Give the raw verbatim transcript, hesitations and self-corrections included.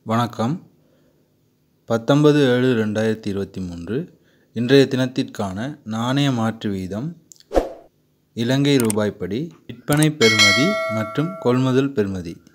வணக்கம். பத்தொன்பது ஏழு ரெண்டாயிரத்தி இருபத்தி மூன்று இன்றைய தினத்திற்கான நாணய மாற்று வீதம் இலங்கை ரூபாய்ப்படி விற்பனை பெறுமதி மற்றும் கொள்முதல் பெறுமதி.